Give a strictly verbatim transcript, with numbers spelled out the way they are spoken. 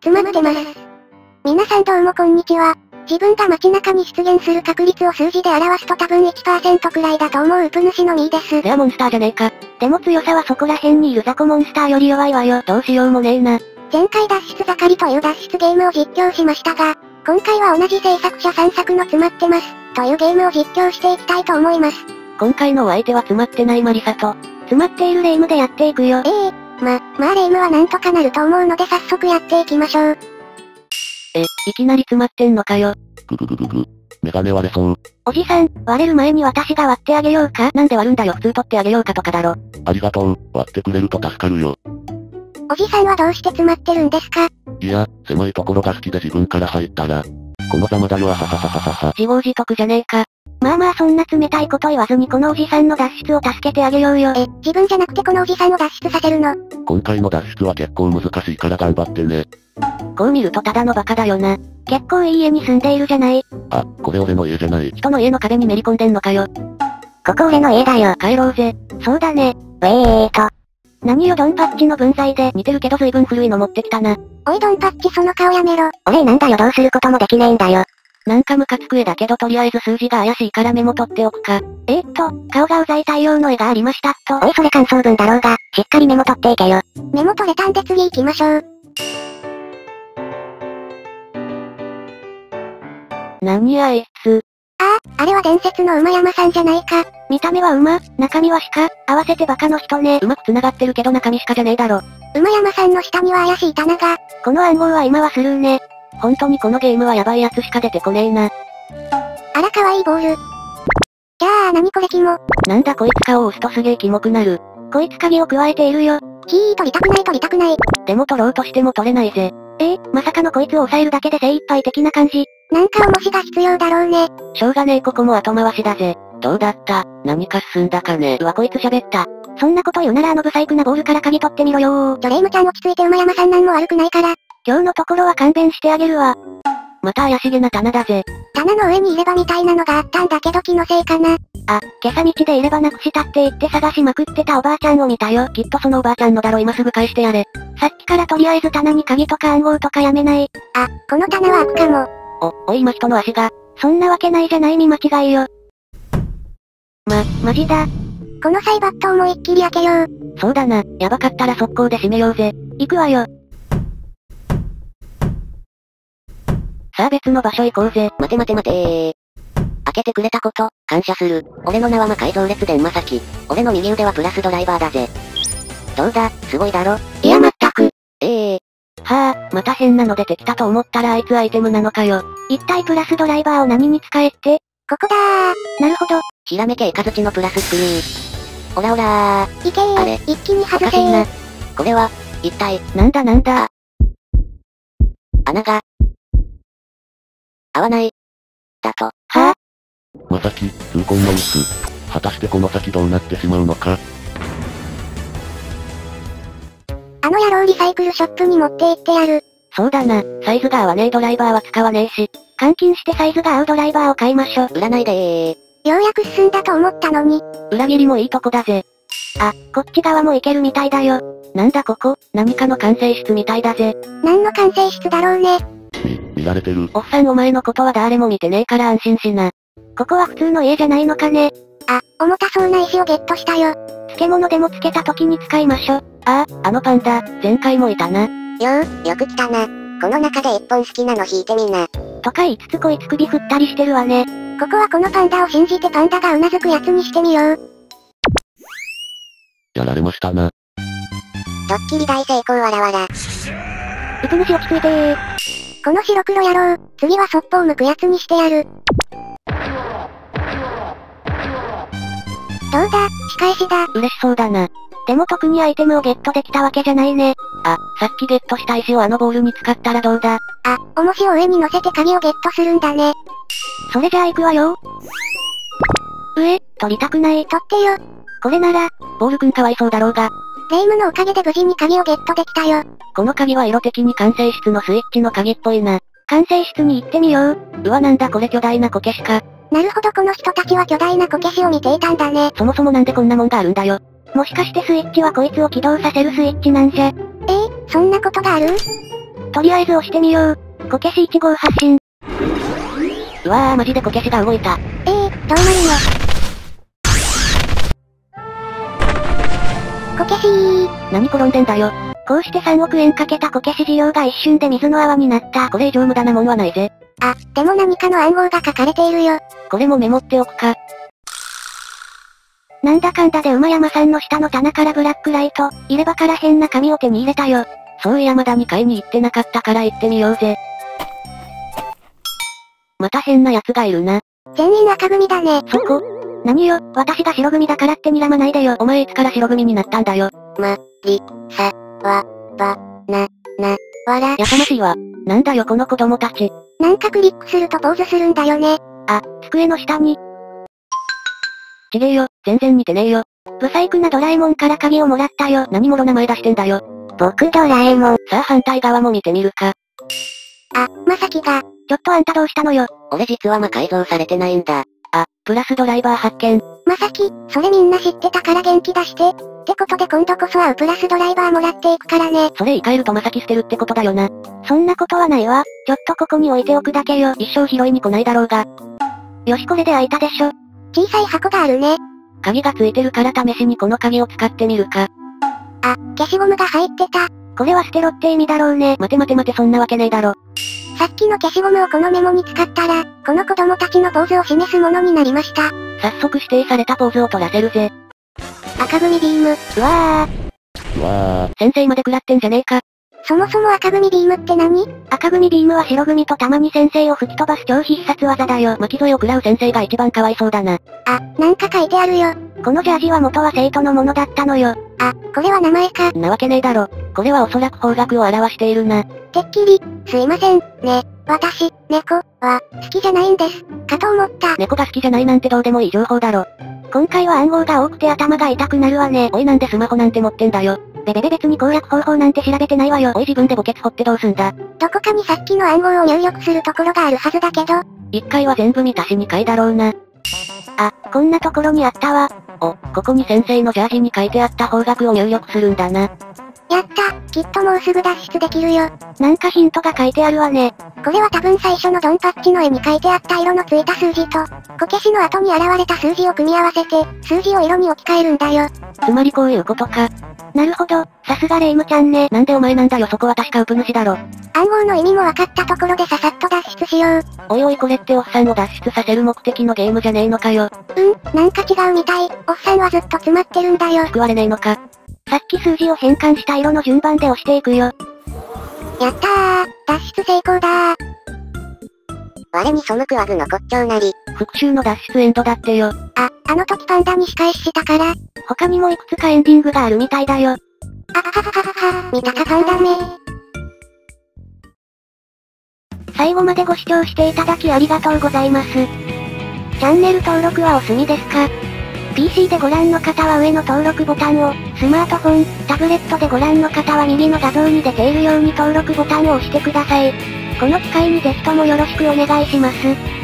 詰まってます。皆さんどうもこんにちは。自分が街中に出現する確率を数字で表すと多分 いちパーセント くらいだと思うウプ主のミーです。 レアモンスターじゃねえか。でも強さはそこら辺にいる雑魚モンスターより弱いわよ。どうしようもねえな。 前回脱出盛りという脱出ゲームを実況しましたが、今回は同じ制作者さんさくの詰まってますというゲームを実況していきたいと思います。 今回のお相手は詰まってないマリサと、詰まっているレイムでやっていくよ。 ええー、ま、まあレイムはなんとかなると思うので早速やっていきましょう。 え、いきなり詰まってんのかよ。 ぐぐぐぐぐ。メガネ割れそう。 おじさん、割れる前に私が割ってあげようか。なんで割るんだよ。普通取ってあげようかとかだろ。 ありがとう。割ってくれると助かるよ。 おじさんはどうして詰まってるんですか？ いや、狭いところが好きで自分から入ったら、このざまだよあはははははは。 自業自得じゃねえか。まあまあそんな冷たいこと言わずにこのおじさんの脱出を助けてあげようよ。 え、自分じゃなくてこのおじさんを脱出させるの？ 今回の脱出は結構難しいから頑張ってね。 こう見るとただのバカだよな。結構いい家に住んでいるじゃない。 あ、これ俺の家じゃない。 人の家の壁にめり込んでんのかよ。 ここ俺の家だよ。 帰ろうぜ。 そうだね。ウェーと。 何よドンパッチの分際で似てるけど随分古いの持ってきたな。 おいドンパッチその顔やめろ。 俺なんだよどうすることもできねえんだよ。 なんかムカつく絵だけどとりあえず数字が怪しいからメモ取っておくか。えー、っと、顔がうざい太陽の絵がありましたと。 おいそれ感想文だろうが、しっかりメモ取っていけよ。 メモ取れたんで次行きましょう。 何あいつ。 ああ、あれは伝説の馬山さんじゃないか。 見た目は馬、中身は鹿、合わせてバカの人ね。うまく繋がってるけど中身鹿じゃねえだろ。 馬山さんの下には怪しい棚が。 この暗号は今はスルーね。本当にこのゲームはヤバいやつしか出てこねえな。 あら可愛いボール。じゃあ何これキモ。 なんだこいつ顔を押すとすげえキモくなる。こいつ鍵を加えているよ。 ひー取りたくない取りたくない。 でも取ろうとしても取れないぜ。えー、まさかのこいつを抑えるだけで精一杯的な感じ。 なんか重しが必要だろうね。 しょうがねえここも後回しだぜ。どうだった？何か進んだかね。うわこいつ喋った。 そんなこと言うならあのブサイクなボールから鍵取ってみろよー。ちょレイムちゃん落ち着いて馬山さんなんも悪くないから。 今日のところは勘弁してあげるわ。また怪しげな棚だぜ。 棚の上に入れ歯みたいなのがあったんだけど気のせいかな。 あ、今朝道で入れ歯なくしたって言って探しまくってたおばあちゃんを見たよ。きっとそのおばあちゃんのだろ今すぐ返してやれ。さっきからとりあえず棚に鍵とか暗号とかやめない。 あ、この棚は開くかも。 お、おい今人の足が。そんなわけないじゃない見間違いよ。ま、マジだ。 このサイバット思いっきり開けよう。 そうだな、やばかったら速攻で閉めようぜ。行くわよ。さあ別の場所行こうぜ。 待て待て待てー。開けてくれたこと、感謝する。俺の名は魔改造列伝まさき。俺の右腕はプラスドライバーだぜ。どうだ、すごいだろ？ いやまったく。 ええー。 はあ、また変なの出てきたと思ったらあいつアイテムなのかよ。一体プラスドライバーを何に使えって？ ここだー。なるほど。 ひらめけイカズチのプラススクリーン。オラオラー。 いけー。 あれ一気に外せー。 おかしいな。これは、一体。 なんだなんだ。 穴が。合わない。だと。 はあ？ まさき、痛恨のミス。果たしてこの先どうなってしまうのか。 あの野郎リサイクルショップに持って行ってやる。 そうだな、サイズが合わねえドライバーは使わねえし、換金してサイズが合うドライバーを買いましょ。 売らないでー。 ようやく進んだと思ったのに。 裏切りもいいとこだぜ。あ、こっち側も行けるみたいだよ。なんだここ、何かの管制室みたいだぜ。 何の管制室だろうね。 み、見られてる。 おっさんお前のことは誰も見てねえから安心しな。ここは普通の家じゃないのかね。 あ、重たそうな石をゲットしたよ。 漬物でもつけた時に使いましょ。ああ、あのパンダ、前回もいたな。 よー、よく来たな。この中で一本好きなの引いてみな。 とか言いつつこいつ首振ったりしてるわね。 ここはこのパンダを信じてパンダがうなずくやつにしてみよう。 やられましたな。 ドッキリ大成功わらわら。 うぷ主落ち着いてー。 この白黒野郎、次はそっぽを向くやつにしてやる。どうだ、仕返しだ。 嬉しそうだな。でも特にアイテムをゲットできたわけじゃないね。あ、さっきゲットした石をあのボールに使ったらどうだ？ あ、重しを上に乗せて鍵をゲットするんだね。 それじゃあ行くわよ。上、取りたくない。 取ってよ。 これなら、ボールくんかわいそうだろうが。 レイムのおかげで無事に鍵をゲットできたよ。 この鍵は色的に管制室のスイッチの鍵っぽいな。管制室に行ってみよう。うわなんだこれ巨大なこけしか。 なるほどこの人たちは巨大なこけしを見ていたんだね。 そもそもなんでこんなもんがあるんだよ。もしかしてスイッチはこいつを起動させるスイッチなんじゃ。 えー、そんなことがある？ とりあえず押してみよう。こけしいち号発進。 うわーマジでこけしが動いた。 えー、どうなるの？こけしー。 何転んでんだよ。 こうしてさんおくえんかけたこけし事業が一瞬で水の泡になった。 これ以上無駄なもんはないぜ。 あ、でも何かの暗号が書かれているよ。 これもメモっておくか。 なんだかんだで馬山さんの下の棚からブラックライト、入れ歯から変な紙を手に入れたよ。 そういやまだにかいに行ってなかったから行ってみようぜ。また変な奴がいるな。 全員赤組だね。 そこ？ 何よ、私が白組だからって睨まないでよ。 お前いつから白組になったんだよ。 ま、り、さ、わ、ば、な、な、わら。 やかましいわ。なんだよこの子供たち。 なんかクリックするとポーズするんだよね。 あ、机の下に。 ちげえよ、全然似てねえよ。 ブサイクなドラえもんから鍵をもらったよ。 何もろ名前出してんだよ。 僕ドラえもん。 さあ反対側も見てみるか。 あ、まさきが。 ちょっとあんたどうしたのよ。 俺実は魔改造されてないんだ。あ、プラスドライバー発見。 まさき、それみんな知ってたから元気出して。ってことで今度こそはプラスドライバーもらっていくからね。 それ言い換えるとまさき捨てるってことだよな。 そんなことはないわ。ちょっとここに置いておくだけよ。 一生拾いに来ないだろうが。 よしこれで開いたでしょ。 小さい箱があるね。 鍵がついてるから試しにこの鍵を使ってみるか。 あ、消しゴムが入ってた。 これは捨てろって意味だろうね。 待て待て待てそんなわけねえだろ。 さっきの消しゴムをこのメモに使ったら、この子供たちのポーズを示すものになりました。 早速指定されたポーズを取らせるぜ。 赤組ビーム。 うわうわー。 先生まで食らってんじゃねえか。 そもそも赤組ビームって何？ 赤組ビームは白組とたまに先生を吹き飛ばす超必殺技だよ。 巻き添えを食らう先生が一番かわいそうだな。 あ、なんか書いてあるよ。 このジャージは元は生徒のものだったのよ。 あ、これは名前か。 なわけねえだろ。これはおそらく方角を表しているな。 てっきり、すいません、ね。私、猫、は、好きじゃないんです。かと思った。 猫が好きじゃないなんてどうでもいい情報だろ。 今回は暗号が多くて頭が痛くなるわね。 おいなんでスマホなんて持ってんだよ。 ベベベ別に攻略方法なんて調べてないわよ。 おい自分で墓穴掘ってどうすんだ。 どこかにさっきの暗号を入力するところがあるはずだけど。 一回は全部満たしにかいだろうな。 あ、こんなところにあったわ。 お、ここに先生のジャージに書いてあった方角を入力するんだな。 やった、きっともうすぐ脱出できるよ。 なんかヒントが書いてあるわね。 これは多分最初のドンパッチの絵に書いてあった色のついた数字と、こけしの後に現れた数字を組み合わせて、数字を色に置き換えるんだよ。 つまりこういうことか。 なるほど、さすがレイムちゃんね。 なんでお前なんだよそこは確かウプ主だろ。 暗号の意味も分かったところでささっと脱出しよう。 おいおいこれっておっさんを脱出させる目的のゲームじゃねえのかよ。 うん、なんか違うみたい。おっさんはずっと詰まってるんだよ。 救われねえのか。 さっき数字を変換した色の順番で押していくよ。 やったー、脱出成功だー。我に背くアグの骨頂なり。 復讐の脱出エンドだってよ。 あ、あの時パンダに仕返ししたから。 他にもいくつかエンディングがあるみたいだよ。 あははははは、見たかパンダめ。 最後までご視聴していただきありがとうございます。チャンネル登録はお済みですか？ ピーシー でご覧の方は上の登録ボタンを、スマートフォン、タブレットでご覧の方は右の画像に出ているように登録ボタンを押してください。この機会にぜひともよろしくお願いします。